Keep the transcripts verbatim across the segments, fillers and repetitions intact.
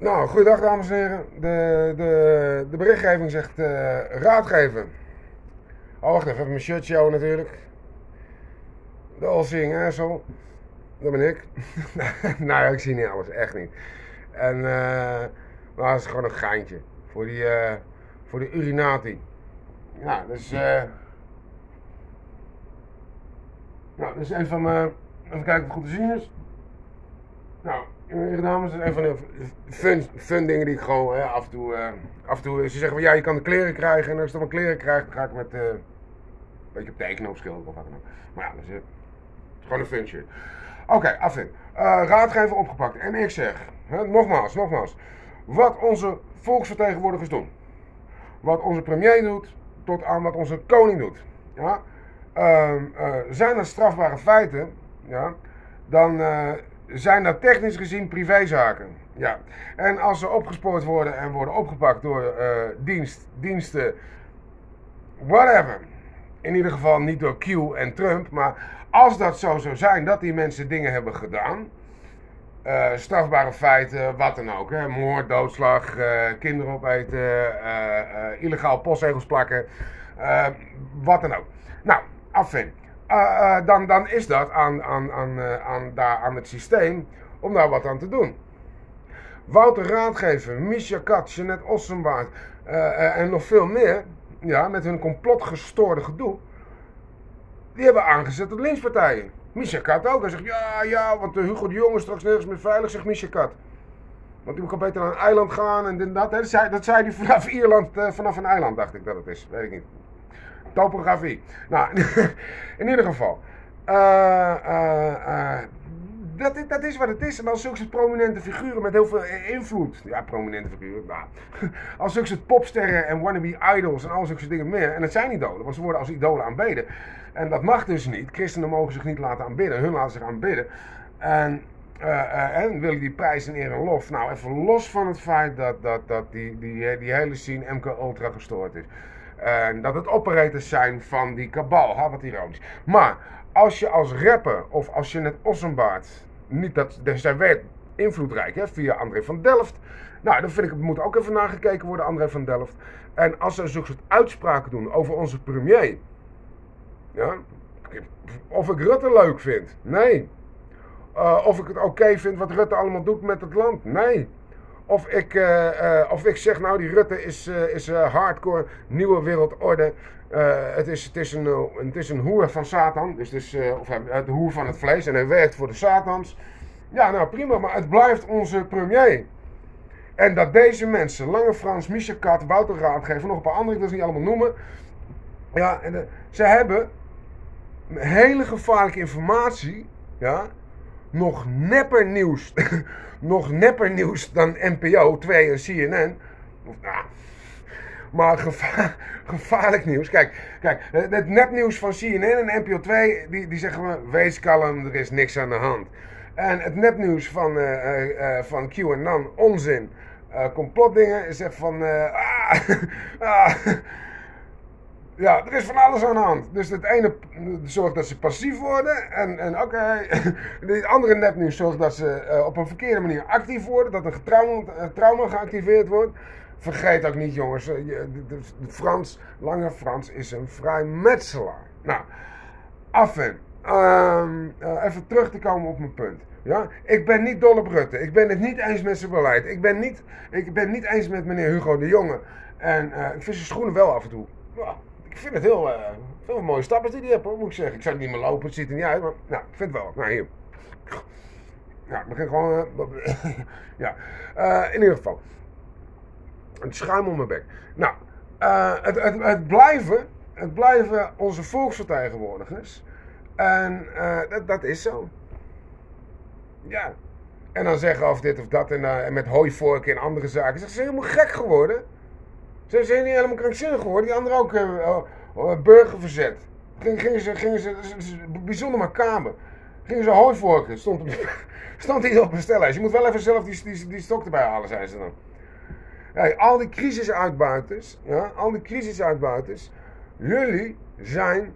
Nou, goeiedag dames en heren. De, de, de berichtgeving zegt uh, raadgeven. Oh, wacht even, even mijn shirtje houden natuurlijk. De all seeing asshole. Dat ben ik. Nou ja, ik zie niet alles, echt niet. En, uh, maar dat is gewoon een geintje. Voor die, uh, voor die urinati. Nou, dus, uh, nou, dat is een van mijn, even kijken of het goed te zien is. Nou, heren dames, dat is een van de fun, fun dingen die ik gewoon hè, af en toe, uh, af en toe, ze zeggen van ja, je kan de kleren krijgen en als ik dan mijn kleren krijg, dan ga ik met, uh, een beetje op tekenen of schilderen of wat dan ook. Maar ja, dat is, uh, het is gewoon een fun shit. Oké, okay, afin. Uh, raadgever opgepakt. En ik zeg, hè, nogmaals, nogmaals, wat onze volksvertegenwoordigers doen, wat onze premier doet, tot aan wat onze koning doet, ja, uh, uh, zijn er strafbare feiten, ja, dan uh, zijn dat technisch gezien privézaken. Ja. En als ze opgespoord worden en worden opgepakt door uh, dienst, diensten, whatever. In ieder geval niet door Q en Trump, maar als dat zo zou zijn dat die mensen dingen hebben gedaan, uh, strafbare feiten, wat dan ook, hè, moord, doodslag, uh, kinderen opeten, uh, uh, illegaal postzegels plakken, uh, wat dan ook. Nou, afvin. Uh, uh, dan, dan is dat aan, aan, aan, uh, aan, daar, aan het systeem om daar wat aan te doen. Wouter Raadgever, Misha Kat, Jeanette Ossenbaard uh, uh, en nog veel meer, ja, met hun complotgestoorde gedoe, die hebben aangezet tot lynchpartijen. Misha Kat ook. Hij zegt ja, ja, want uh, Hugo de Jonge is straks nergens meer veilig, zegt Misha Kat. Want die kan beter naar een eiland gaan en dit, dat. Dat zei, dat zei hij vanaf Ierland, uh, vanaf een eiland, dacht ik dat het is. Weet ik niet. Topografie. Nou, in ieder geval. Uh, uh, uh, dat, dat is wat het is. En als zulke prominente figuren met heel veel invloed. Ja, prominente figuren. Nou, als zulke popsterren en wannabe idols en al zulke dingen meer. En het zijn idolen, want ze worden als idolen aanbeden. En dat mag dus niet. Christenen mogen zich niet laten aanbidden. Hun laten zich aanbidden. En, uh, uh, en willen die prijs in eer en lof. Nou, even los van het feit dat, dat, dat die, die, die hele scene M K Ultra gestoord is. En dat het operators zijn van die kabal. Ha, wat ironisch. Maar als je als rapper of als je net Ossenbaard, niet dat, zij werd invloedrijk hè, via André van Delft. Nou, dan vind ik het moet ook even nagekeken worden, André van Delft. En als ze zulke soort uitspraken doen over onze premier. Ja, of ik Rutte leuk vind. Nee. Uh, of ik het oké okay vind wat Rutte allemaal doet met het land. Nee. Of ik, uh, uh, of ik zeg nou die Rutte is, uh, is uh, hardcore nieuwe wereldorde. Uh, het, is, het, is een, uh, het is een hoer van Satan. Dus, dus, uh, of hij, het hoer van het vlees. En hij werkt voor de Satans. Ja nou prima. Maar het blijft onze premier. En dat deze mensen, Lange Frans, Misha Kat, Wouter Raadgever, nog een paar anderen, ik wil ze niet allemaal noemen. Ja, en, uh, ze hebben hele gevaarlijke informatie. Ja. Nog nepper nieuws. Nog nepper nieuws dan N P O twee en C N N. Nou, maar gevaar, gevaarlijk nieuws. Kijk, kijk, het nepnieuws van C N N en N P O twee, die, die zeggen we, wees kalm, er is niks aan de hand. En het nepnieuws van, uh, uh, van QAnon, onzin, uh, complotdingen, zegt van, uh, ah, ah, ja, er is van alles aan de hand. Dus het ene zorgt dat ze passief worden. En, en oké. Okay. Het andere nepnieuws zorgt dat ze uh, op een verkeerde manier actief worden. Dat een trauma, uh, trauma geactiveerd wordt. Vergeet ook niet, jongens. Uh, de, de, de Frans, Lange Frans is een vrijmetselaar. Nou, afin. Uh, uh, even terug te komen op mijn punt. Ja? Ik ben niet dol op Rutte. Ik ben het niet eens met zijn beleid. Ik ben niet, ik ben niet eens met meneer Hugo de Jonge. En uh, ik vind zijn schoenen wel af en toe. Ja. Ik vind het heel, uh, veel mooie stappen die hij heeft, hoor, moet ik zeggen. Ik zou het niet meer lopen, het ziet er niet uit, maar nou, ik vind het wel. Nou, hier. Ja, ik begin gewoon... Uh, ja, uh, in ieder geval. Het schuim om mijn bek. Nou, uh, het, het, het, blijven, het blijven onze volksvertegenwoordigers. En uh, dat, dat is zo. Ja. En dan zeggen of dit of dat en, uh, en met hooivorken en andere zaken. Ze zijn helemaal gek geworden. Ze zijn niet helemaal krankzinnig geworden. Die anderen ook uh, uh, burgerverzet. Gingen, gingen ze, gingen ze, bijzonder macaber. Gingen ze hooivorken. Stond, op, stond hier op een stellijst. Je moet wel even zelf die, die, die stok erbij halen, zijn ze dan. Hey, al die crisisuitbuiters, ja, al die crisisuitbuiters, jullie zijn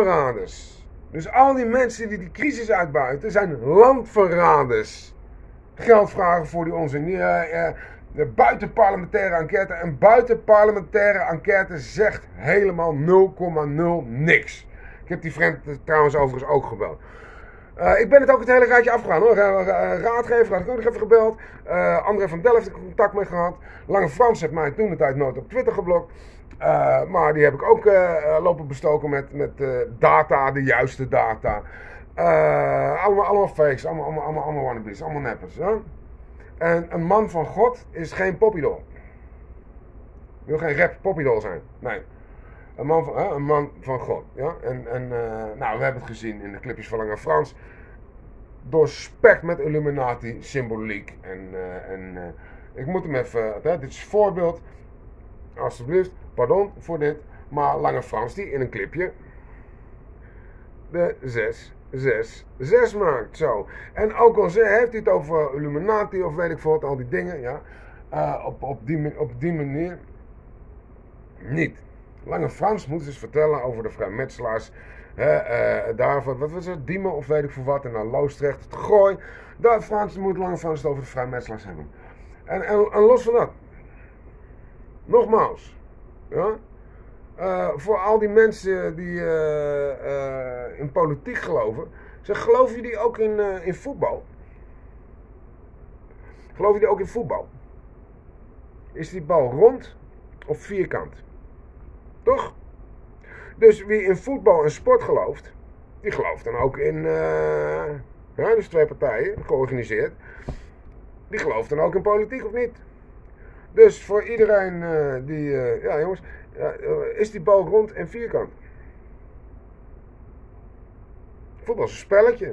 landverraders. Dus al die mensen die die crisis uitbuiten, zijn landverraders. geld vragen voor die onzin. Uh, uh, de buitenparlementaire enquête. Een buitenparlementaire enquête zegt helemaal nul komma nul niks. Ik heb die vriend trouwens overigens ook gebeld. Uh, ik ben het ook het hele rijtje afgegaan hoor. Uh, uh, raadgever had ik ook nog even gebeld. Uh, André van Delft heb ik contact mee gehad. Lange Frans heeft mij toen de tijd nooit op Twitter geblokt. Uh, maar die heb ik ook uh, lopen bestoken met, met uh, data, de juiste data. Uh, allemaal, allemaal fakes, allemaal, allemaal, allemaal, allemaal wannabes, allemaal neppers. Hè? En een man van God is geen popidol. Wil geen rap popidol zijn. Nee. Een man van, hè? Een man van God. Ja? En, en uh, nou, we hebben het gezien in de clipjes van Lange Frans. Doorspekt met Illuminati symboliek. En, uh, en uh, ik moet hem even. Hè? Dit is voorbeeld. Alsjeblieft, pardon voor dit. Maar Lange Frans die in een clipje de zes zes zes maakt. Zo. En ook al heeft hij het over Illuminati of weet ik veel wat, al die dingen. Ja, uh, op, op, die, op die manier niet. Lange Frans moet eens vertellen over de vrijmetselaars. Uh, uh, daarvan, wat was het? Diemen of weet ik veel wat. En dan Loosdrecht, het Gooi. Daar Frans, moet Lange Frans het over de vrijmetselaars hebben. En, en, en los van dat. Nogmaals. Ja. Uh, voor al die mensen die uh, uh, in politiek geloven. Zeg, geloven jullie ook in, uh, in voetbal? Geloven jullie ook in voetbal? Is die bal rond of vierkant? Toch? Dus wie in voetbal en sport gelooft, die gelooft dan ook in, uh, ja, dus twee partijen, georganiseerd. Die gelooft dan ook in politiek of niet? Dus voor iedereen uh, die, uh, ja jongens, ja, uh, is die bal rond en vierkant. Voetbal is een spelletje.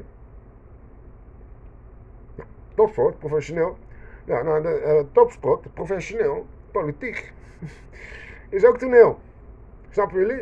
Nou, topsport, professioneel. Ja, nou, de uh, topsport, professioneel, politiek, is ook toneel. Snappen jullie? Het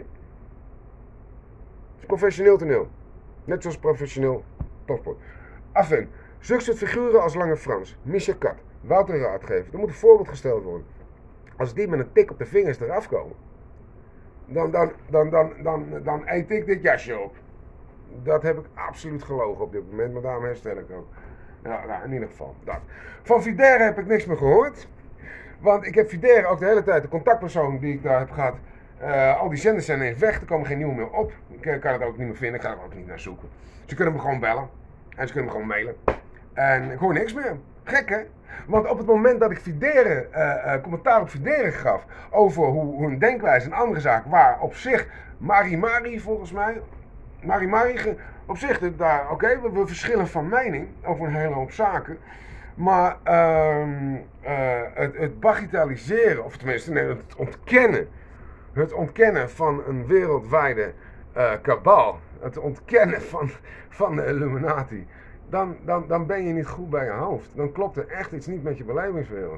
is professioneel toneel. Net zoals professioneel topsport. Enfin, zulke soort figuren als Lange Frans, Michel Kat, Wouter Raadgever, er moet een voorbeeld gesteld worden. Als die met een tik op de vingers eraf komen, dan, dan, dan, dan, dan, dan eet ik dit jasje op. Dat heb ik absoluut gelogen op dit moment, maar daarom herstel ik ook. Ja, nou, in ieder geval, dat. Van Videre heb ik niks meer gehoord. Want ik heb Videre ook de hele tijd, de contactpersoon die ik daar heb gehad. Uh, al die zenders zijn ineens weg, er komen geen nieuwe meer op. Ik kan het ook niet meer vinden, ik ga er ook niet naar zoeken. Ze kunnen me gewoon bellen. En ze kunnen me gewoon mailen. En ik hoor niks meer. Gek hè? Want op het moment dat ik Videre, uh, uh, commentaar op Videre gaf over hoe, hoe een denkwijze, een andere zaak, waar op zich Mari Mari volgens mij, Mari Mari, op zich, daar, oké, okay, we, we verschillen van mening over een hele hoop zaken. Maar uh, uh, het, het bagatelliseren, of tenminste nee, het ontkennen, het ontkennen van een wereldwijde uh, kabaal, het ontkennen van, van de Illuminati, dan, dan, dan ben je niet goed bij je hoofd. Dan klopt er echt iets niet met je belevingswereld.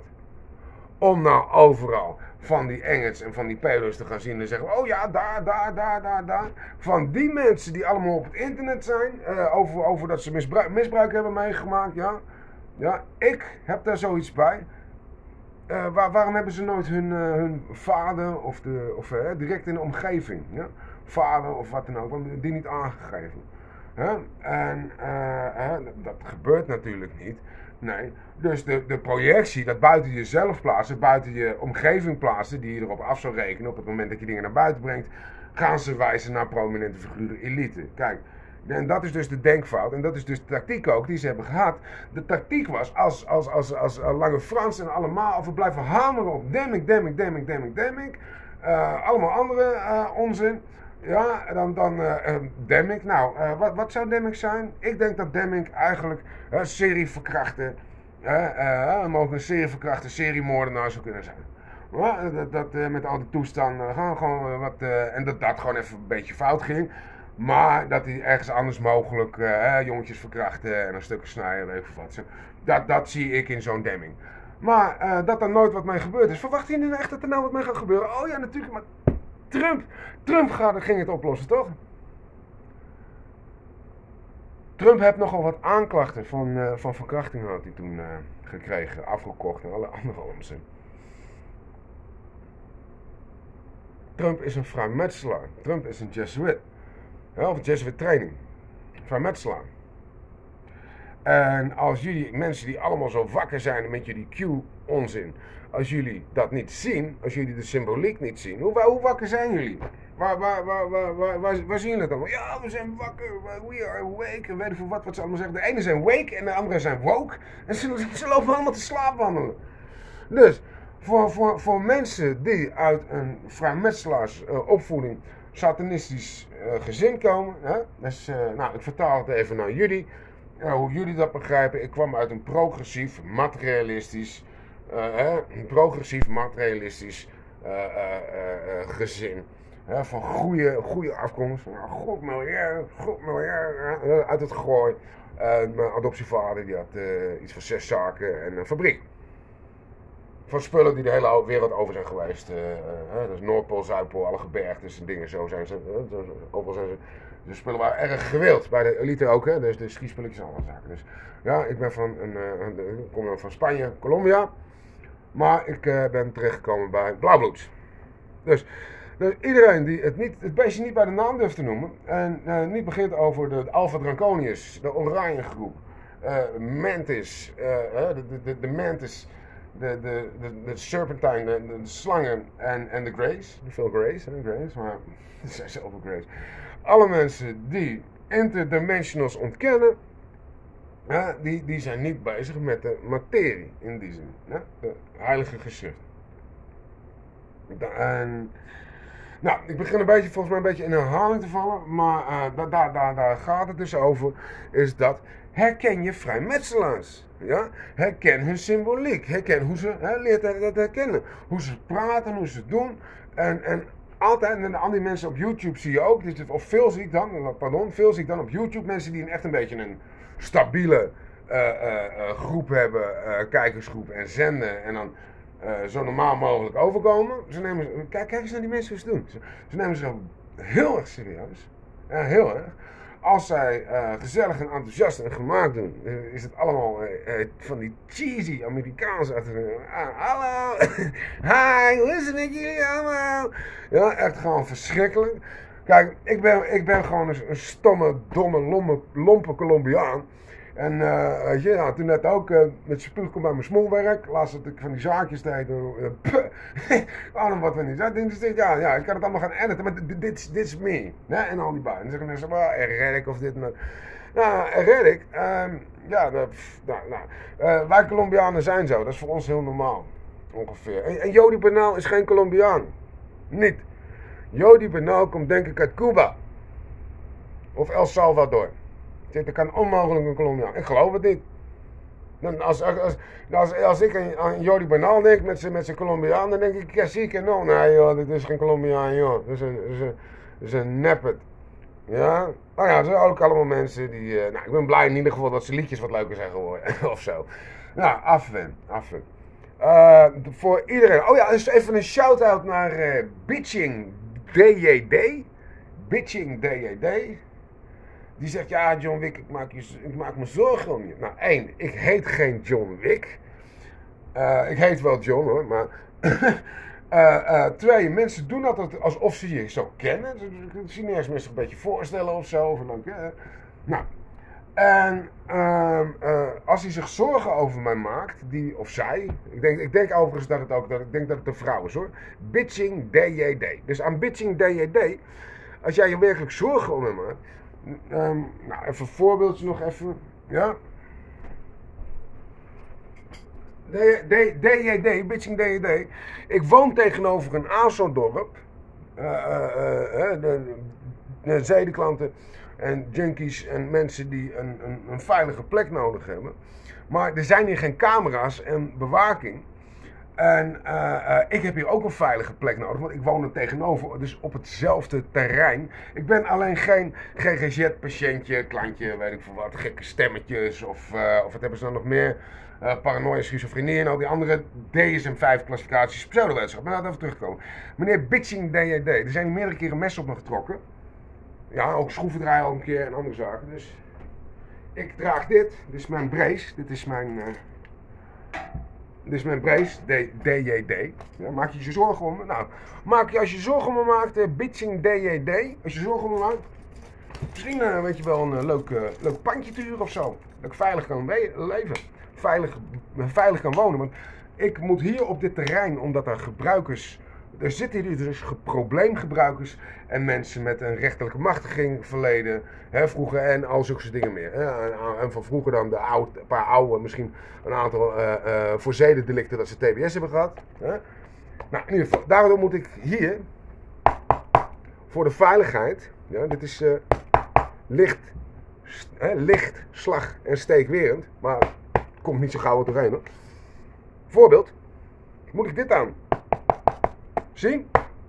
Om nou overal van die engels en van die pedo's te gaan zien en zeggen, oh ja, daar, daar, daar, daar, daar. Van die mensen die allemaal op het internet zijn, uh, over, over dat ze misbruik, misbruik hebben meegemaakt, ja. Ja, ik heb daar zoiets bij. Uh, waar, waarom hebben ze nooit hun, uh, hun vader of, de, of uh, direct in de omgeving, ja? Vader of wat dan ook, want die niet aangegeven. Huh? En uh, uh, dat gebeurt natuurlijk niet. Nee, dus de, de projectie, dat buiten jezelf plaatsen, buiten je omgeving plaatsen, die je erop af zou rekenen op het moment dat je dingen naar buiten brengt, gaan ze wijzen naar prominente figuren, elite. Kijk, en dat is dus de denkfout en dat is dus de tactiek ook die ze hebben gehad. De tactiek was, als, als, als, als, als Lange Frans en allemaal, of we blijven hameren op Demmink, Demmink, Demmink, Demmink, Demmink, uh, allemaal andere uh, onzin. Ja, dan, dan uh, uh, Demmink. Nou, uh, wat, wat zou Demmink zijn? Ik denk dat Demmink eigenlijk een uh, serie verkrachten, uh, uh, mogelijk een serie verkrachten, seriemoordenaar zou kunnen zijn. Uh, dat dat uh, met al die toestanden, uh, gewoon uh, wat, uh, en dat dat gewoon even een beetje fout ging. Maar dat hij ergens anders mogelijk uh, jongetjes verkrachten en een stukje snijden, weet ik wat. Dat, dat zie ik in zo'n Demmink. Maar uh, dat er nooit wat mee gebeurd is. Verwacht je nu echt dat er nou wat mee gaat gebeuren? Oh ja, natuurlijk, maar Trump, Trump gaat, ging het oplossen, toch? Trump heeft nogal wat aanklachten van, uh, van verkrachting had hij toen uh, gekregen, afgekocht en alle andere onzin. Trump is een vrijmetselaar. Trump is een Jesuit. Ja, of een Jesuit training. Vrijmetselaar. En als jullie, mensen die allemaal zo wakker zijn met jullie Q-onzin, als jullie dat niet zien, als jullie de symboliek niet zien, hoe, hoe wakker zijn jullie? Waar, waar, waar, waar, waar, waar, waar zien jullie het allemaal? Ja, we zijn wakker, we are awake, en weet ik veel wat, wat ze allemaal zeggen. De ene zijn wake en de andere zijn woke. En ze, ze lopen allemaal te slaapwandelen. Dus, voor, voor, voor mensen die uit een vrijmetselaarsopvoeding, uh, satanistisch uh, gezin komen, hè? Dus, uh, nou, ik vertaal het even naar jullie. Uh, hoe jullie dat begrijpen, ik kwam uit een progressief, materialistisch, uh, hè, een progressief, materialistisch uh, uh, uh, uh, gezin. Uh, van goede, goede afkomst. Uh, goed miljair, goed miljair, uh, uit het Gooi. Uh, mijn adoptievader die had uh, iets van zes zaken en een fabriek. Van spullen die de hele wereld over zijn geweest. Uh, uh, dus Noordpool, Zuidpool, alle gebergtes en dingen zo zijn ze. Uh, overal zijn ze. De spullen waren erg gewild, bij de elite ook, hè? Dus de skispulletjes en alle zaken. Dus ja, ik ben van, een, een, een, ik kom van Spanje, Colombia, maar ik uh, ben terechtgekomen bij Blauwbloeds. Dus, dus iedereen die het, niet, het beestje niet bij de naam durft te noemen en uh, niet begint over de Alpha Draconius, de Oranje groep, uh, Mantis, uh, de, de, de, de Mantis, de, de, de, de Serpentine, de, de, de slangen en, en de Greys, veel Greys, hè, Greys, maar er zijn zoveel Greys. Alle mensen die interdimensionals ontkennen, ja, die, die zijn niet bezig met de materie in die zin. Ja, de heilige geschriften. En, nou, ik begin een beetje, volgens mij een beetje in herhaling te vallen, maar uh, daar, daar, daar, daar gaat het dus over, is dat herken je vrijmetselaars. Ja? Herken hun symboliek, herken hoe ze, hè, leert dat herkennen. Hoe ze praten, hoe ze doen en... en altijd, en al die mensen op YouTube zie je ook, of veel zie ik dan, pardon, veel zie ik dan op YouTube mensen die een echt een beetje een stabiele uh, uh, uh, groep hebben, uh, kijkersgroep en zenden en dan uh, zo normaal mogelijk overkomen. Ze nemen, kijk, kijk eens naar die mensen hoe ze doen. Ze, ze nemen zich heel erg serieus, ja, heel erg. Als zij uh, gezellig en enthousiast en gemaakt doen, uh, is het allemaal uh, uh, van die cheesy Amerikaanse achter. Uh, hallo, hi, hoe is het met jullie allemaal? Ja, echt gewoon verschrikkelijk. Kijk, ik ben, ik ben gewoon een, een stomme, domme, lompe, lompe Colombiaan. En uh, weet je, nou, toen net ook uh, met spuug kom bij mijn smoelwerk. Laatst dat ik van die zaakjes deed. Uh, Allemaal wat van die zaakjes. Ja, ja, ik kan het allemaal gaan editen, maar dit, dit, dit is me. Hè? En al die buiten. Dan zeggen mensen, well, Eric of dit en dat. Nou, Eric, um, ja, nou, nou, nou uh, wij Colombianen zijn zo. Dat is voor ons heel normaal. Ongeveer. En, en Jody Bernal is geen Colombiaan. Niet. Jody Bernal komt denk ik uit Cuba. Of El Salvador. Dat kan onmogelijk een Colombiaan. Ik geloof het niet. Dan als, als, als, als ik aan, aan Jody Bernal denk met zijn met Colombiaan, dan denk ik, ja zeker no. Nee joh, dit is geen Colombiaan joh. Dat is een, dat is een, dat is een neppet. Ja? Nou ja, er zijn ook allemaal mensen die... Uh, nou, ik ben blij in ieder geval dat ze liedjes wat leuker zijn geworden. of zo. Nou, afwen. Afwen. Uh, voor iedereen. Oh ja, dus even een shout-out naar uh, Bitching D J D. Bitching D J D. Die zegt, ja John Wick, ik maak, je, ik maak me zorgen om je. Nou, één, ik heet geen John Wick. Uh, ik heet wel John hoor, maar... uh, uh, twee, mensen doen dat alsof ze je zo kennen. Ze zien eerst mensen een beetje voorstellen of zo. Of leuk, hè? Nou, en uh, uh, als hij zich zorgen over mij maakt, die of zij... Ik denk, ik denk overigens dat het ook, dat ik denk dat het een vrouw is hoor. Bitching D J D. Dus aan Bitching D J D, als jij je werkelijk zorgen om mij maakt... Um, nou, even een voorbeeldje nog even. Ja. D J D, Bitching D J D. Ik woon tegenover een A S O-dorp. Uh, uh, uh, de, de zedeklanten en junkies en mensen die een, een, een veilige plek nodig hebben. Maar er zijn hier geen camera's en bewaking. En uh, uh, ik heb hier ook een veilige plek nodig, want ik woon er tegenover, dus op hetzelfde terrein. Ik ben alleen geen G G Z-patiëntje, klantje, weet ik veel wat, gekke stemmetjes of, uh, of wat hebben ze dan nog meer? Uh, paranoia, schizofrenie en al die andere D S M vijf klassificaties, pseudowetenschap. Maar laten we even terugkomen. Meneer Bitching D J D, er zijn meerdere keren messen op me getrokken. Ja, ook schroeven draaien al een keer en andere zaken. Dus ik draag dit, dit is mijn brace, dit is mijn... Uh, Dit is mijn brace, D J D. Ja, maak je je zorgen om me? Nou, maak je als je zorgen om me maakt, uh, Bitching D J D. Als je zorgen om me maakt, misschien uh, weet je wel een uh, leuk, uh, leuk pandje te huren of zo. Dat ik veilig kan leven. Veilig, veilig kan wonen. Want ik moet hier op dit terrein, omdat er gebruikers... Er zitten hier dus probleemgebruikers en mensen met een rechterlijke machtiging verleden, hè, vroeger en al zulke dingen meer. Hè. En van vroeger dan de oud, een paar oude, misschien een aantal uh, uh, voor zedendelicten dat ze T B S hebben gehad. Hè. Nou, in ieder geval, daarom moet ik hier, voor de veiligheid, ja, dit is uh, licht, hè, licht, slag en steekwerend, maar het komt niet zo gauw doorheen hoor. Voorbeeld, moet ik dit aan. Zie?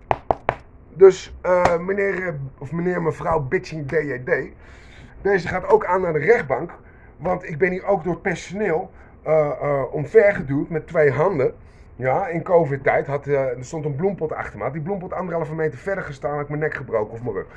Dus uh, meneer of meneer mevrouw Bitching D J D, deze gaat ook aan naar de rechtbank, want ik ben hier ook door het personeel uh, uh, omvergeduwd met twee handen. Ja, in COVID-tijd had uh, er stond een bloempot achter me. Had die bloempot anderhalve meter verder gestaan, had ik mijn nek gebroken of mijn rug.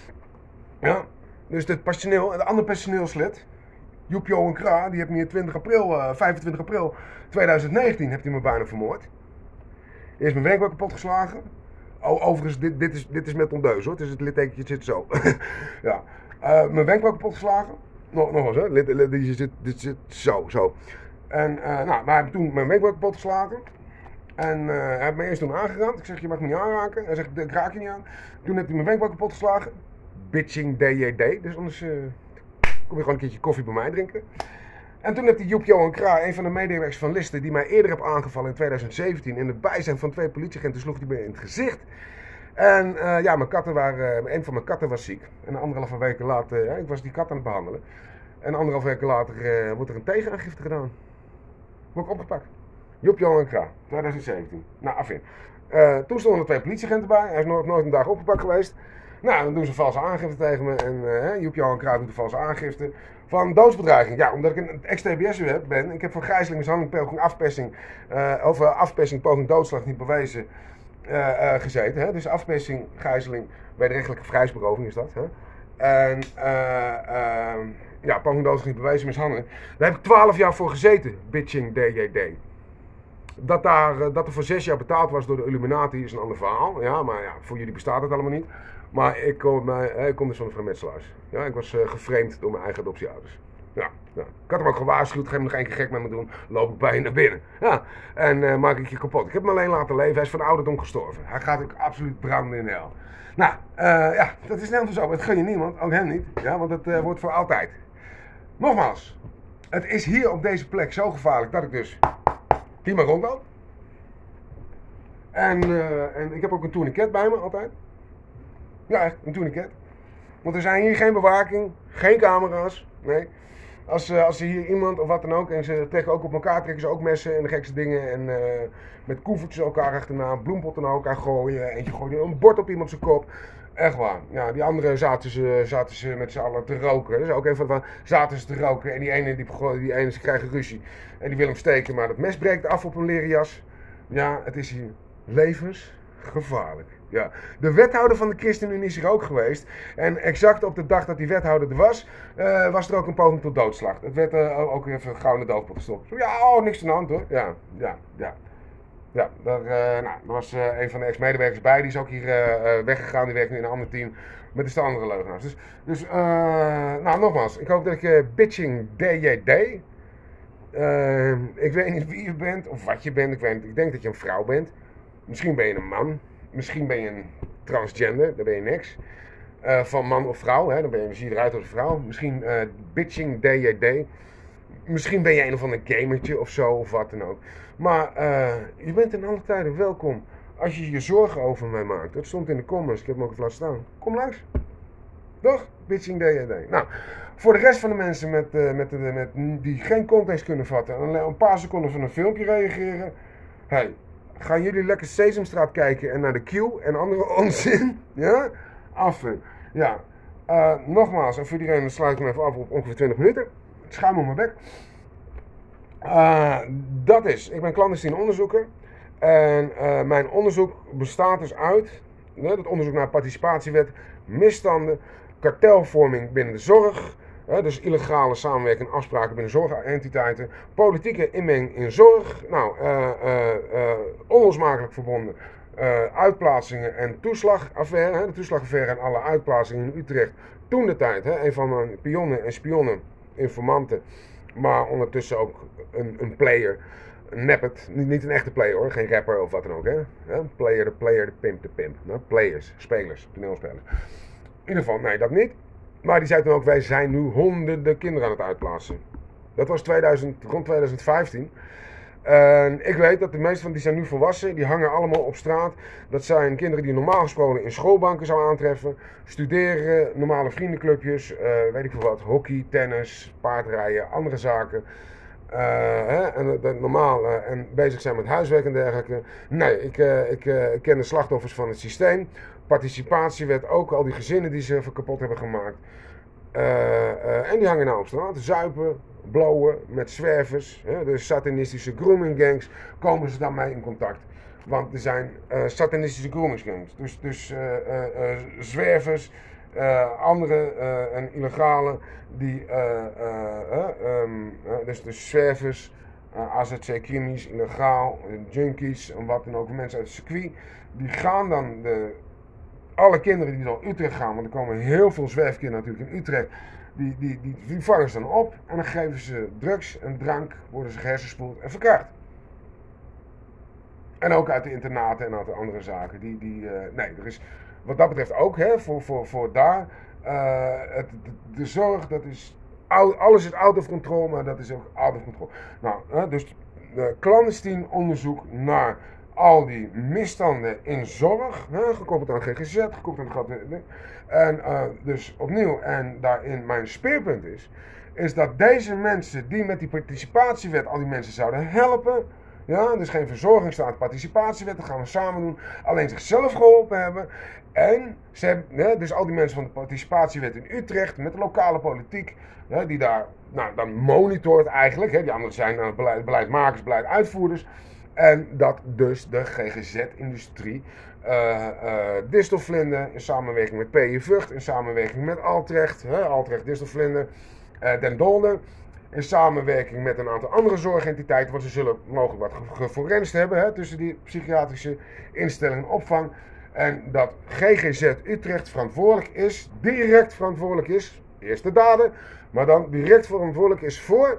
Ja, dus het personeel, het andere personeelslid, Joep Johan Kra, die heeft me twintig april, uh, vijfentwintig april tweeduizend negentien heeft hij me bijna vermoord. Eerst mijn werkbank kapot geslagen. Oh, overigens, dit, dit, is, dit is met ondeus hoor. Dus het littekentje zit zo. Ja. Uh, mijn wenkbrauw kapot geslagen. Nog, nog eens hè. Lit, lit, dit, zit, dit zit zo, zo. En uh, nou, maar hij heeft toen mijn wenkbrauw kapot geslagen. En uh, hij heeft me eerst toen aangerand. Ik zeg, je mag me niet aanraken. Hij zegt, ik raak je niet aan. Toen heeft hij mijn wenkbrauw kapot geslagen. Bitching D J D. Dus anders uh, kom je gewoon een keertje koffie bij mij drinken. En toen heeft die Joep Johan Kra, een van de medewerkers van Listen, die mij eerder heb aangevallen in tweeduizend zeventien, in het bijzijn van twee politieagenten, sloeg hij me in het gezicht. En uh, ja, mijn katten waren, uh, een van mijn katten was ziek. En anderhalve weken later, ja, ik was die kat aan het behandelen. En anderhalve weken later uh, wordt er een tegenaangifte gedaan. Word ik opgepakt. Joep Johan Kra, tweeduizend zeventien. Nou, afin. Uh, toen stonden er twee politieagenten bij. Hij is nooit, nooit een dag opgepakt geweest. Nou, dan doen ze een valse aangifte tegen me. En uh, Joep Johan Kra doet een valse aangifte van doodsbedreiging. Ja, omdat ik een ex-T B S U heb, ben. Ik heb voor gijzeling, mishandeling, poging, afpersing, uh, of uh, afpersing, poging, doodslag niet bewezen uh, uh, gezeten. Hè? Dus afpersing, gijzeling, wederrechtelijke vrijheidsberoving is dat. Hè? En uh, uh, ja, poging, doodslag niet bewezen, mishandeling. Daar heb ik twaalf jaar voor gezeten, bitching D J D. Dat, daar, dat er voor zes jaar betaald was door de Illuminati is een ander verhaal. Ja, maar ja, voor jullie bestaat het allemaal niet. Maar ik kom, uh, ik kom dus van de vrijmetselaars. Ja, ik was uh, geframed door mijn eigen adoptieouders. Ja, ja. Ik had hem ook gewaarschuwd, ga hem nog één keer gek met me doen, loop ik bij je naar binnen. Ja, en uh, maak ik je kapot. Ik heb hem alleen laten leven, hij is van ouderdom gestorven. Hij gaat ook absoluut branden in de hel. Nou, uh, ja, dat is net zo. Het gun je niemand, ook hem niet. Ja, want het uh, wordt voor altijd. Nogmaals, het is hier op deze plek zo gevaarlijk dat ik dus hier maar rondloop. En, uh, en ik heb ook een tourniquet bij me altijd. Ja, echt, een tourniquet. Want er zijn hier geen bewaking, geen camera's. Nee. Als, uh, als er hier iemand of wat dan ook, en ze trekken ook op elkaar, trekken ze ook messen en de gekste dingen. En uh, met koevoetjes elkaar achterna, bloempotten naar elkaar gooien. Eentje gooit een bord op iemand zijn kop. Echt waar. Ja, die anderen zaten ze, zaten ze met z'n allen te roken. Dat is ook een van de zaten ze te roken. En die ene, die, die ene, ze krijgen ruzie. En die wil hem steken, maar dat mes breekt af op een leren jas. Ja, het is hier levensgevaarlijk. Ja. De wethouder van de ChristenUnie is er ook geweest. En exact op de dag dat die wethouder er was, uh, was er ook een poging tot doodslag. Het werd uh, ook even gauw in de doodpot gestopt. Ja, oh, niks aan de hand hoor. Ja, ja, ja. Ja, daar, uh, nou, er was uh, een van de ex-medewerkers bij, die is ook hier uh, uh, weggegaan. Die werkt nu in een ander team met de andere leugenaars. Dus, dus uh, nou nogmaals, ik hoop dat ik uh, bitching D J D. Uh, ik weet niet wie je bent of wat je bent. Ik, weet, ik denk dat je een vrouw bent. Misschien ben je een man. Misschien ben je een transgender, dan ben je niks. Uh, van man of vrouw, hè, dan ben je, zie je eruit als een vrouw. Misschien uh, bitching D J D. Misschien ben je een of ander gamertje of zo, of wat dan ook. Maar uh, je bent in alle tijden welkom als je je zorgen over mij maakt. Dat stond in de comments, ik heb hem ook even laten staan. Kom langs. Toch? Bitching D J D. Nou, voor de rest van de mensen met, uh, met, uh, met, die geen context kunnen vatten en een paar seconden van een filmpje reageren. Hey, gaan jullie lekker Sesamstraat kijken en naar de Q en andere onzin? Ja? Affen. Ja. Uh, nogmaals, en voor iedereen sluit ik me even af op ongeveer twintig minuten. Schuim op mijn bek. Uh, dat is, ik ben clandestien onderzoeker. En uh, mijn onderzoek bestaat dus uit, uh, het onderzoek naar participatiewet, misstanden, kartelvorming binnen de zorg. Uh, dus illegale samenwerking en afspraken binnen zorgentiteiten. Politieke inmenging in zorg. Nou, uh, uh, uh, onlosmakelijk verbonden. Uh, uitplaatsingen en toeslagaffaire. Hè, de toeslagaffaire en alle uitplaatsingen in Utrecht. Toen de tijd, hè, een van mijn pionnen en spionnen, informanten. maar ondertussen ook een, een player. Een neppet, niet, niet een echte player hoor, geen rapper of wat dan ook. Hè? Ja, player, de player, de pimp, de pimp. Nou, players, spelers, toneelspelers. In ieder geval, nee, dat niet. Maar die zei toen ook, wij zijn nu honderden kinderen aan het uitplaatsen. Dat was tweeduizend, rond tweeduizend vijftien. En ik weet dat de meeste van die zijn nu volwassen. Die hangen allemaal op straat. Dat zijn kinderen die normaal gesproken in schoolbanken zou aantreffen. Studeren, normale vriendenclubjes, uh, weet ik veel wat. Hockey, tennis, paardrijden, andere zaken. Uh, hè, en dat normaal uh, en bezig zijn met huiswerk en dergelijke. Nee, ik, uh, ik, uh, ik ken de slachtoffers van het systeem. Participatiewet ook, al die gezinnen die ze even kapot hebben gemaakt. Uh, uh, en die hangen nou op straat, zuipen, blowen met zwervers, hè, de satanistische grooming gangs, komen ze dan mee in contact. Want er zijn uh, satanistische grooming gangs, dus, dus uh, uh, uh, zwervers, uh, andere uh, en illegale, die, uh, uh, uh, um, uh, dus de zwervers, uh, A Z C-krimis, illegaal, uh, junkies en wat dan ook, mensen uit het circuit, die gaan dan de... Alle kinderen die naar Utrecht gaan, want er komen heel veel zwerfkinderen natuurlijk in Utrecht, die, die, die, die vangen ze dan op en dan geven ze drugs en drank, worden ze gehersenspoeld en verkracht. En ook uit de internaten en uit de andere zaken. Die, die, uh, nee, er is wat dat betreft ook, hè, voor, voor, voor daar, uh, het, de, de zorg, dat is, alles is out of control, maar dat is ook out of control. Nou, uh, dus uh, clandestien onderzoek naar al die misstanden in zorg, hè, gekoppeld aan G G Z, gekoppeld aan het gat. En uh, dus opnieuw, en daarin mijn speerpunt is, is dat deze mensen die met die participatiewet al die mensen zouden helpen, ja, dus geen verzorgingsstaat, participatiewet, dat gaan we samen doen, alleen zichzelf geholpen hebben. En ze hebben, hè, dus al die mensen van de participatiewet in Utrecht, met de lokale politiek, hè, die daar nou, dan monitort eigenlijk, hè, die anderen zijn uh, beleid, beleidmakers, beleiduitvoerders. En dat dus de G G Z-industrie, uh, uh, Distelvlinder in samenwerking met P J Vught, in samenwerking met Altrecht, hè, Altrecht, Distelvlinder, uh, Den Dolder, in samenwerking met een aantal andere zorgentiteiten, want ze zullen mogelijk wat geforenst hebben, hè, tussen die psychiatrische instellingen en opvang. En dat G G Z Utrecht verantwoordelijk is, direct verantwoordelijk is, eerst de daden, maar dan direct verantwoordelijk is voor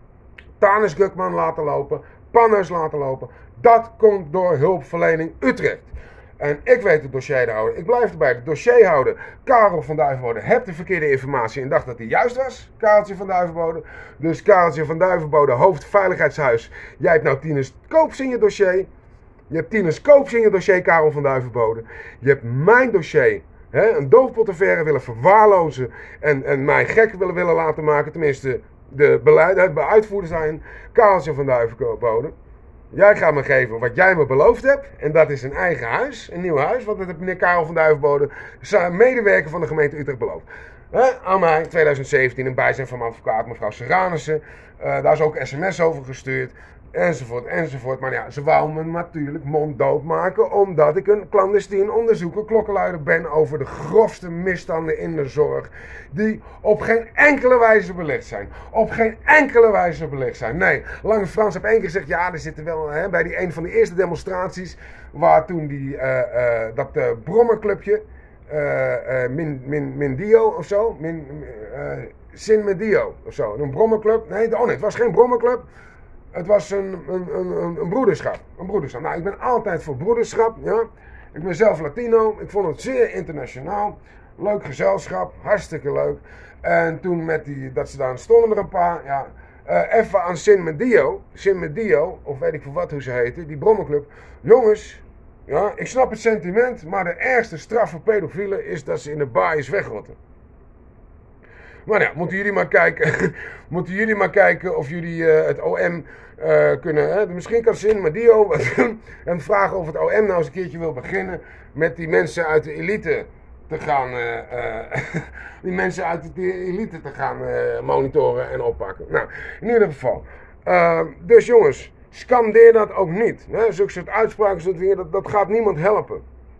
Tanis Gukman laten lopen, Panners laten lopen. Dat komt door hulpverlening Utrecht. En ik weet het dossierhouder. Ik blijf erbij. De dossierhouder, Karel van Duivenbode, heeft de verkeerde informatie en dacht dat hij juist was. Kareltje van Duivenbode. Dus Kareltje van Duivenbode, hoofdveiligheidshuis. Jij hebt nou Tinus Koops in je dossier. Je hebt Tinus Koops in je dossier, Karel van Duivenbode. Je hebt mijn dossier, hè, een doofpotaffaire willen verwaarlozen en, en mij gek willen, willen laten maken. Tenminste, de beleid, de uitvoerders zijn Kareltje van Duivenbode. Jij gaat me geven wat jij me beloofd hebt. En dat is een eigen huis, een nieuw huis. Want dat heeft meneer Karel van Duivenbode, medewerker van de gemeente Utrecht, beloofd. He, aan mij, tweeduizend zeventien, in bijzijn van mijn advocaat, mevrouw Serranissen. Uh, daar is ook sms over gestuurd. Enzovoort, enzovoort. Maar ja, ze wou me natuurlijk monddood maken, omdat ik een clandestien onderzoeker, klokkenluider ben over de grofste misstanden in de zorg, die op geen enkele wijze belicht zijn. Op geen enkele wijze belicht zijn. Nee, Lange Frans heeft één keer gezegd, ja, er zitten wel, hè, bij die een van de eerste demonstraties, waar toen die, uh, uh, dat uh, brommerclubje, uh, uh, Min, Min, Mindio of zo, Min, uh, Sin Medio of zo, een brommerclub. Nee, oh nee, het was geen brommerclub. Het was een, een, een, een broederschap. Een broederschap. Nou, ik ben altijd voor broederschap. Ja. Ik ben zelf Latino. Ik vond het zeer internationaal. Leuk gezelschap. Hartstikke leuk. En toen met die, dat ze daar stonden er een paar. Ja, uh, even aan Sin Medio. Sin Medio, of weet ik veel wat hoe ze heten. Die brommerclub. Jongens, ja, ik snap het sentiment. Maar de ergste straf voor pedofielen is dat ze in de baaiers wegrotten. Maar ja, moeten jullie maar kijken, moeten jullie maar kijken of jullie uh, het O M uh, kunnen, hè? Misschien kan Sin Medio en vragen of het O M nou eens een keertje wil beginnen met die mensen uit de elite te gaan, uh, uh, die mensen uit de elite te gaan uh, monitoren en oppakken. Nou, in ieder geval. Uh, dus jongens, scandeer dat ook niet. Hè? Zulke soort uitspraken, soort dingen, dat, dat gaat niemand helpen.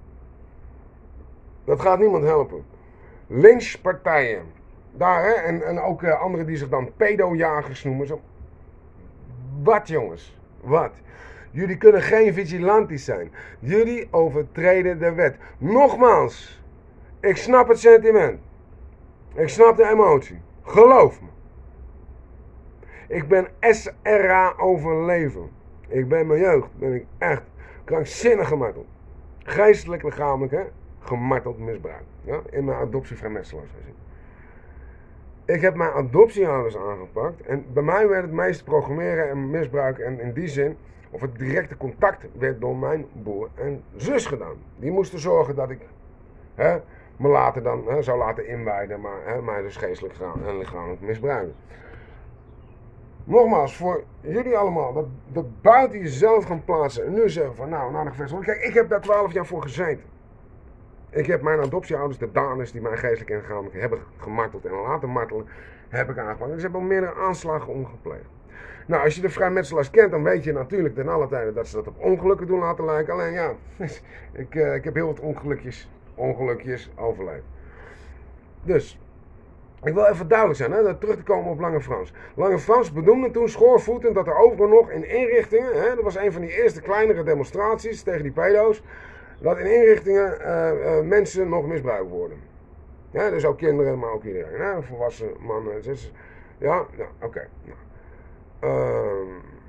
Dat gaat niemand helpen. Lynchpartijen. Daar, hè? En, en ook uh, anderen die zich dan pedojagers noemen. Zo. Wat jongens, wat? Jullie kunnen geen vigilantes zijn. Jullie overtreden de wet. Nogmaals, ik snap het sentiment. Ik snap de emotie. Geloof me. Ik ben S R A overleven. Ik ben in mijn jeugd, ben ik echt krankzinnig gemarteld. Geestelijk, lichamelijk, hè? Gemarteld, misbruikt. Ja? In mijn adoptievrijmetselaarsgezin. Ik heb mijn adoptieouders aangepakt. En bij mij werd het meeste programmeren en misbruik. En in die zin, of het directe contact, werd door mijn broer en zus gedaan. Die moesten zorgen dat ik hè, me later dan hè, zou laten inwijden. Maar hè, mij dus geestelijk en lichamelijk misbruiken. Nogmaals, voor jullie allemaal, dat, dat buiten jezelf gaan plaatsen. En nu zeggen van, nou, nou, gevestigd. Kijk, ik heb daar twaalf jaar voor gezeten. Ik heb mijn adoptieouders, de daders die mij geestelijk en lichamelijk hebben gemarteld en laten martelen, heb ik aangepakt. Dus ze hebben al meerdere aanslagen omgepleegd. Nou, als je de vrijmetselaars kent, dan weet je natuurlijk ten alle tijden dat ze dat op ongelukken doen laten lijken. Alleen ja, ik, uh, ik heb heel wat ongelukjes, ongelukjes overleefd. Dus, ik wil even duidelijk zijn, hè, dat terug te komen op Lange Frans. Lange Frans benoemde toen schoorvoetend dat er overigens nog in inrichtingen, hè, dat was een van die eerste kleinere demonstraties tegen die pedo's, dat in inrichtingen uh, uh, mensen nog misbruikt worden. Ja, dus ook kinderen, maar ook iedereen. Hè? Volwassen mannen, zussen. Ja, nou, oké. Okay. Nou. Uh,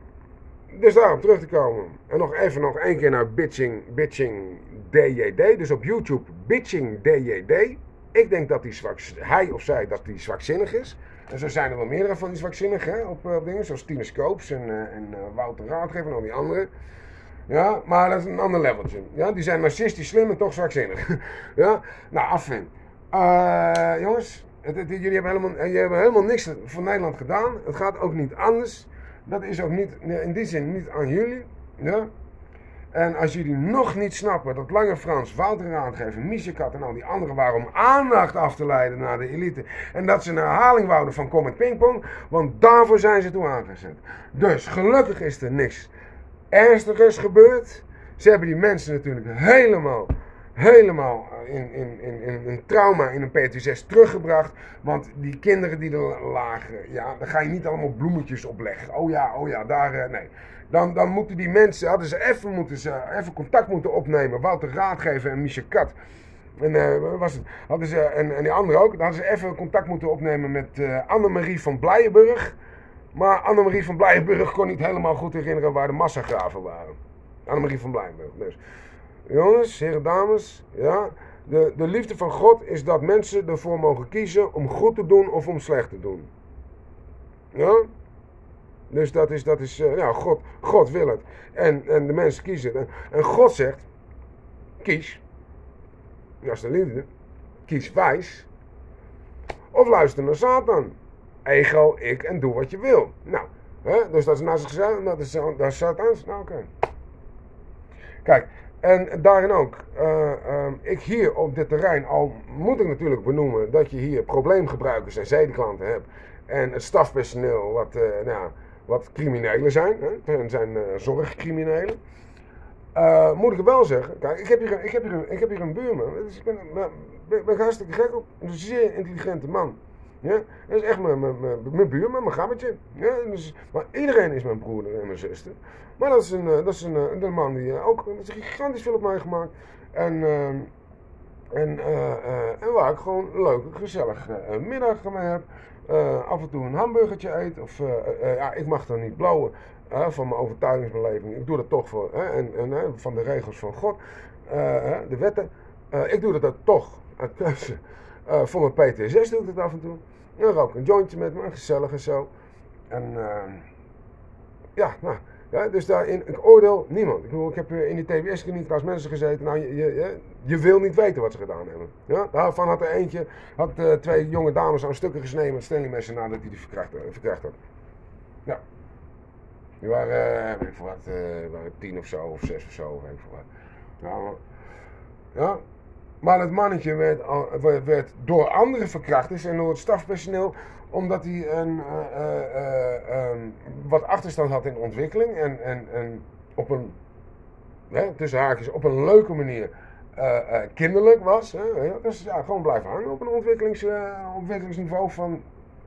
dus daarop terug te komen. En nog even nog één keer naar Bitching, Bitching D J D. Dus op YouTube, Bitching D J D. Ik denk dat die zwak, hij of zij, dat die zwakzinnig is. En zo zijn er wel meerdere van die zwakzinnigen hè, op, op dingen. Zoals Tine Scoops en, uh, en uh, Wouter Raadgever en al die anderen. Ja, maar dat is een ander leveltje. Ja, die zijn narcistisch slim en toch zwakzinnig. Ja, nou, afvin. Uh, jongens, het, het, jullie hebben helemaal, jullie hebben helemaal niks voor Nederland gedaan. Het gaat ook niet anders. Dat is ook niet, in die zin niet aan jullie. Ja. En als jullie nog niet snappen dat Lange Frans, Wouter Raadgever, Miesjekat en al die anderen waren om aandacht af te leiden naar de elite. En dat ze een herhaling wouden van Comet Pingpong, want daarvoor zijn ze toe aangezet. Dus gelukkig is er niks ernstigers gebeurd. Ze hebben die mensen natuurlijk helemaal, helemaal in, in, in, in een trauma, in een P T S S teruggebracht. Want die kinderen die er lagen, ja, daar ga je niet allemaal bloemetjes opleggen. Oh ja, oh ja, daar, nee. Dan, dan moeten die mensen, hadden ze even, moeten ze even contact moeten opnemen. Wouter Raadgever en Miesje Kat. En, uh, was het, hadden ze, en, en die anderen ook. Dan hadden ze even contact moeten opnemen met uh, Annemarie van Blijenburg. Maar Annemarie van Blijenburg kon niet helemaal goed herinneren waar de massagraven waren. Annemarie van Blijenburg. Dus, jongens, heren, dames. Ja, de, de liefde van God is dat mensen ervoor mogen kiezen om goed te doen of om slecht te doen. Ja? Dus dat is, dat is uh, ja, God, God wil het. En, en de mensen kiezen het. En God zegt, kies. Dat is de liefde. Kies wijs. Of luister naar Satan. Ego, ik en doe wat je wil. Nou, hè, dus dat is naar zichzelf, dat is, dat is Satans. Nou, oké. Okay. Kijk, en daarin ook. Uh, uh, ik hier op dit terrein, al moet ik natuurlijk benoemen dat je hier probleemgebruikers en zedenklanten hebt. En het stafpersoneel wat, uh, nou, wat criminelen zijn. Hè, en zijn uh, zorgcriminelen. Uh, moet ik wel zeggen, kijk, ik heb hier, ik heb hier, een, ik heb hier een buurman. Dus ik ben, ben, ben hartstikke gek op. Een zeer intelligente man. Ja, dat is echt mijn, mijn, mijn, mijn buurman, mijn gabbetje. Ja, dus, maar iedereen is mijn broer en mijn zuster. Maar dat is een, dat is een, een man die ook dat is gigantisch veel op mij gemaakt. En, uh, en, uh, uh, en waar ik gewoon een leuke, gezellige uh, middag mee heb. Uh, af en toe een hamburgertje eet. Of uh, uh, ja, ik mag dan niet blauwen uh, van mijn overtuigingsbeleving. Ik doe dat toch voor, uh, en, en uh, van de regels van God. Uh, uh, de wetten. Uh, ik doe dat, dat toch uit keuze. Uh, voor mijn P T S S doe ik het af en toe. Dan rook ik een jointje met me, gezellig en zo. En uh, ja, nou, ja, dus daarin, ik oordeel niemand. Ik bedoel, ik heb in die T B S-kliniek als mensen gezeten. Nou, je, je, je wil niet weten wat ze gedaan hebben. Ja? Daarvan had er eentje, had uh, twee jonge dames aan stukken gesneden met Stanley-messen nadat hij die verkracht, uh, verkracht had. Ja. Die waren, uh, weet ik voor wat, uh, waren tien of zo, of zes of zo, weet ik voor wat. Ja, maar, ja. Maar het mannetje werd, werd door anderen verkracht en door het stafpersoneel, omdat hij een, uh, uh, uh, um, wat achterstand had in ontwikkeling en, en, en op een, hè, tussen haakjes, op een leuke manier uh, uh, kinderlijk was. Hè, dus ja, gewoon blijven hangen op een ontwikkelings, uh, ontwikkelingsniveau van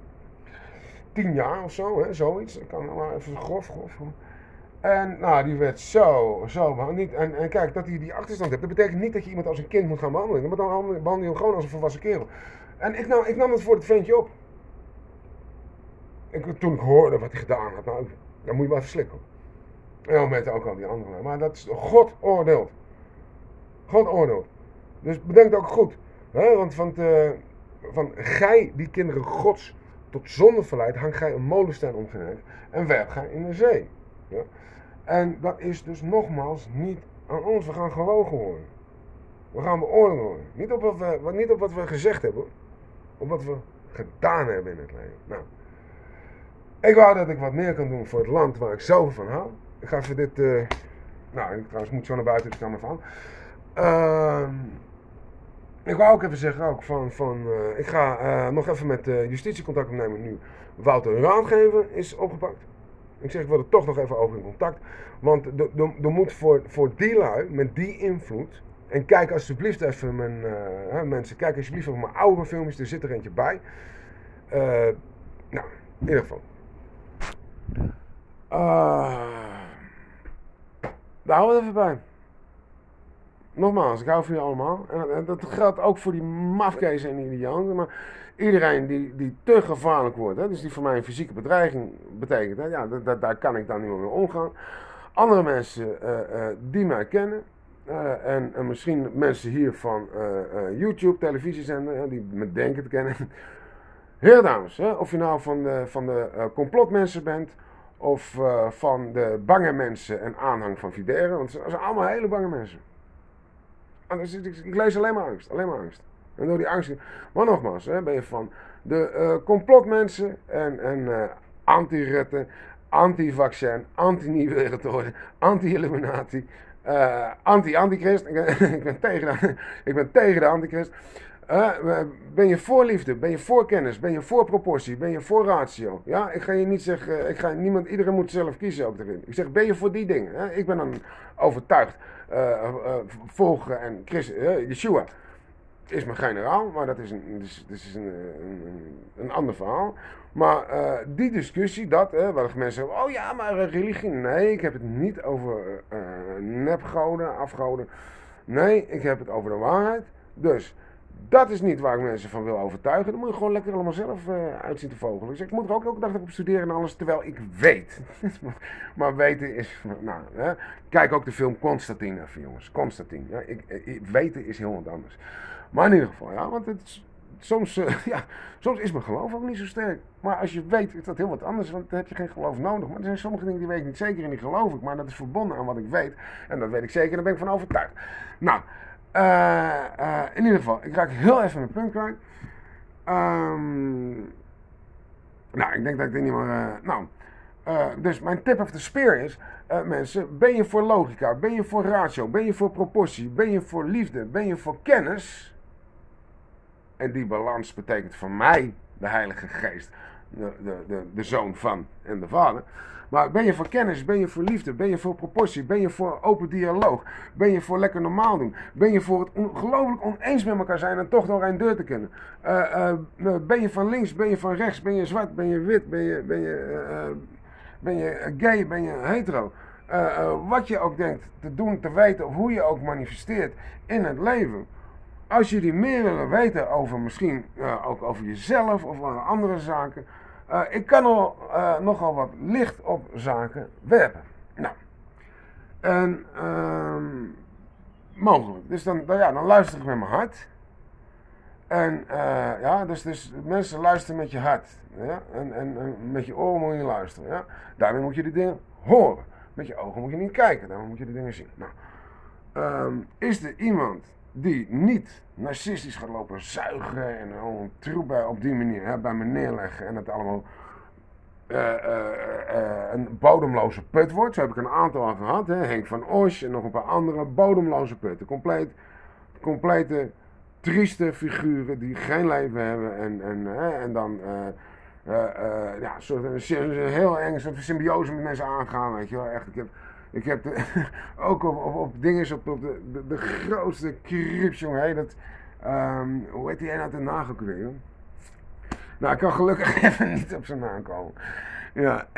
tien jaar of zo, hè, zoiets. Ik kan maar even grof, grof, grof. En nou, die werd zo, zo niet. En, en kijk, dat hij die achterstand hebt, dat betekent niet dat je iemand als een kind moet gaan behandelen. Maar dan behandel je hem gewoon als een volwassen kerel. En ik nam, ik nam het voor het ventje op. ik, toen ik hoorde wat hij gedaan had, nou, dan moet je maar verslikken. En dan weten ook al die anderen. Maar dat is, God oordeelt. God oordeelt. Dus bedenk het ook goed. Hè? Want van, te, van gij die kinderen gods tot zonde verleidt, hangt gij een molensteen om zijn nek en werpt gij in de zee. Ja? En dat is dus nogmaals niet aan ons. We gaan gewogen worden. We gaan beoordeeld worden. Niet op wat we, niet op wat we gezegd hebben. Op wat we gedaan hebben in het leven. Nou, ik wou dat ik wat meer kan doen voor het land waar ik zoveel van hou. Ik ga even dit... Uh, nou, ik trouwens moet zo naar buiten, dus ik kan van. Uh, ik wou ook even zeggen ook van... van uh, ik ga uh, nog even met uh, justitie contact opnemen nu Wouter Raadgever is opgepakt. Ik zeg, ik wil er toch nog even over in contact. Want er moet voor, voor die lui, met die invloed... En kijk alsjeblieft even mijn... Uh, mensen, kijk alsjeblieft even mijn oude filmpjes. Er zit er eentje bij. Uh, nou, in ieder geval. Uh, daar houden we even bij. Nogmaals, ik hou van jullie allemaal. En, en dat geldt ook voor die mafkezen en idioten. Maar iedereen die, die te gevaarlijk wordt. Hè, dus die voor mij een fysieke bedreiging betekent. Hè, ja, dat, dat, daar kan ik dan niet meer mee omgaan. Andere mensen uh, uh, die mij kennen. Uh, en, en misschien mensen hier van uh, uh, YouTube, televisiezender, uh, die me denken te kennen. Heren dames, hè, of je nou van de, van de uh, complotmensen bent, of uh, van de bange mensen en aanhang van Videre, want ze zijn allemaal hele bange mensen. En dus, ik, ik lees alleen maar angst, alleen maar angst. En door die angst, maar nogmaals, hè, ben je van de uh, complotmensen en, en uh, anti-Rutte, anti-vaccin, anti-nieuwe wereldorde, anti-Illuminati. Uh, Anti-antichrist, ik, ik, ben tegen de, ik ben tegen de antichrist. Uh, ben je voor liefde, ben je voor kennis, ben je voor proportie, ben je voor ratio? Ja, ik ga je niet zeggen, ik ga niemand, iedereen moet zelf kiezen ook erin. Ik zeg, ben je voor die dingen? Hè? Ik ben dan overtuigd, uh, uh, volgen en Christus, uh, Yeshua is mijn generaal, maar dat is een, dat is, dat is een, een, een ander verhaal. Maar uh, die discussie, dat, hè, waar mensen zeggen, oh ja, maar religie. Nee, ik heb het niet over uh, nepgoden, afgoden. Nee, ik heb het over de waarheid. Dus, dat is niet waar ik mensen van wil overtuigen. Dan moet je gewoon lekker allemaal zelf uh, uitzien te vogelen. Dus ik moet er ook elke dag op studeren en alles, terwijl ik weet. Maar weten is, nou, hè. Kijk ook de film Constantine even, jongens. Constantine, ja. ik, ik, weten is heel wat anders. Maar in ieder geval, ja, want het is, soms, uh, ja, soms is mijn geloof ook niet zo sterk. Maar als je weet, is dat heel wat anders, want dan heb je geen geloof nodig. Maar er zijn sommige dingen die weet ik niet zeker en die geloof ik. Maar dat is verbonden aan wat ik weet. En dat weet ik zeker en daar ben ik van overtuigd. Nou, uh, uh, in ieder geval, ik raak heel even mijn punt kwijt. Um, nou, ik denk dat ik dit niet meer... Uh, nou, uh, dus mijn tip of the spear is... Uh, mensen, ben je voor logica? Ben je voor ratio? Ben je voor proportie? Ben je voor liefde? Ben je voor kennis? En die balans betekent voor mij de Heilige Geest, de, de, de, de Zoon van en de Vader. Maar ben je voor kennis, ben je voor liefde, ben je voor proportie, ben je voor open dialoog, ben je voor lekker normaal doen, ben je voor het ongelooflijk oneens met elkaar zijn en toch door een deur te kennen. Uh, uh, ben je van links, ben je van rechts, ben je zwart, ben je wit, ben je, ben je, uh, ben je gay, ben je hetero. Uh, uh, wat je ook denkt te doen, te weten of hoe je ook manifesteert in het leven. Als jullie meer willen weten over misschien uh, ook over jezelf of over andere zaken. Uh, ik kan al, uh, nogal wat licht op zaken werpen. Nou. En uh, mogelijk. Dus dan, dan, ja, dan luister ik met mijn hart. En uh, ja, dus, dus mensen luisteren met je hart. Ja? En, en, en met je oren moet je luisteren. Ja? Daarmee moet je die dingen horen. Met je ogen moet je niet kijken. Daarmee moet je die dingen zien. Nou. Um, is er iemand die niet narcistisch gaat lopen zuigen en een troep op die manier hè, bij me neerleggen en het allemaal uh, uh, uh, een bodemloze put wordt. Zo heb ik een aantal al gehad. Hè. Henk van Osch en nog een paar andere bodemloze putten. Compleet, complete trieste figuren die geen leven hebben en, en, uh, en dan uh, uh, uh, ja, soort een, een heel enge soort symbiose met mensen aangaan. Weet je wel. Echt, ik heb, Ik heb de, ook op, op, op dingen op, op de, de, de grootste krips, jongen. Hey, dat, um, hoe heet die een uit de nagel weer, joh? Nou, ik kan gelukkig even niet op zijn naam komen. Ja, echt,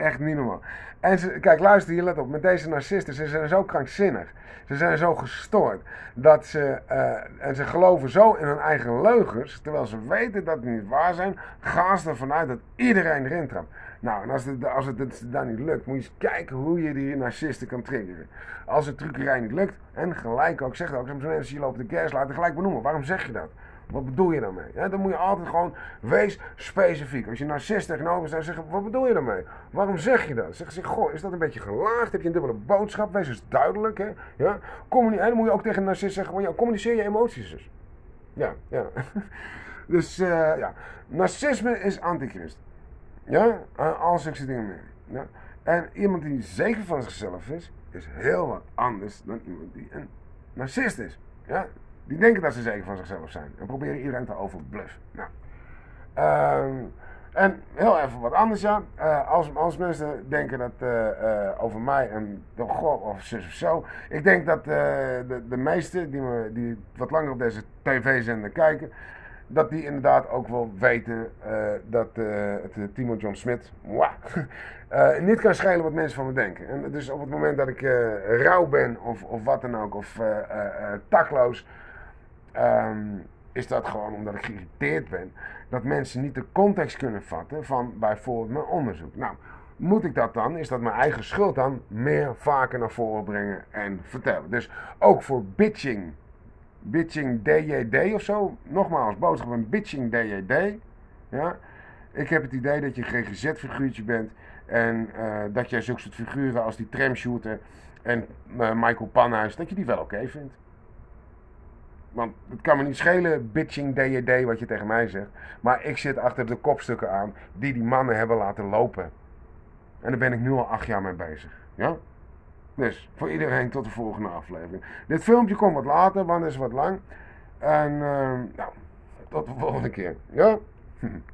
echt niet normaal. En ze, kijk, luister hier, let op. Met deze narcisten, ze zijn zo krankzinnig. Ze zijn zo gestoord. Dat ze, uh, en ze geloven zo in hun eigen leugens. Terwijl ze weten dat die niet waar zijn. Gaan ze ervan uit dat iedereen erin trapt. Nou, en als het, als het, het dan niet lukt, moet je eens kijken hoe je die narcisten kan triggeren. Als het trucerij niet lukt, en gelijk ook, zeg ook, als mensen hier lopen de gas laten, gelijk benoemen. Waarom zeg je dat? Wat bedoel je daarmee? Ja, dan moet je altijd gewoon, wees specifiek. Als je narcist tegenover staat, zeg je, wat bedoel je daarmee? Waarom zeg je dat? Zeg je, goh, is dat een beetje gelaagd? Heb je een dubbele boodschap? Wees eens duidelijk, hè? Ja? Communi- en dan moet je ook tegen een narcist zeggen, ja, communiceer je emoties dus. Ja, ja. Dus, uh, ja. Narcisme is antichrist. Ja? Uh, al zulke dingen meer. Ja? En iemand die zeker van zichzelf is, is heel wat anders dan iemand die een narcist is. Ja? Die denken dat ze zeker van zichzelf zijn. En proberen iedereen te overbluffen. Nou. Uh, en heel even wat anders, ja. Uh, als, als mensen denken dat uh, uh, over mij en de goh, of zus of zo. Ik denk dat uh, de, de meesten die, me, die wat langer op deze tv-zender kijken, dat die inderdaad ook wel weten uh, dat uh, het uh, Timo John Smit uh, niet kan schelen wat mensen van me denken. En dus op het moment dat ik uh, rauw ben of, of wat dan ook, of uh, uh, uh, takloos, um, is dat gewoon omdat ik geïrriteerd ben. Dat mensen niet de context kunnen vatten van bijvoorbeeld mijn onderzoek. Nou, moet ik dat dan, is dat mijn eigen schuld dan, meer vaker naar voren brengen en vertellen. Dus ook voor bitching. Bitching D J D of zo. Nogmaals, boodschap van Bitching D J D. Ja. Ik heb het idee dat je een G G Z-figuurtje bent. En uh, dat jij zulke soort figuren als die tramshooter en uh, Michael Panhuis, dat je die wel oké okay vindt. Want het kan me niet schelen, Bitching D J D, wat je tegen mij zegt. Maar ik zit achter de kopstukken aan die die mannen hebben laten lopen. En daar ben ik nu al acht jaar mee bezig. Ja? Dus voor iedereen tot de volgende aflevering. Dit filmpje komt wat later, want het is wat lang. En uh, nou, tot de volgende keer. Ja?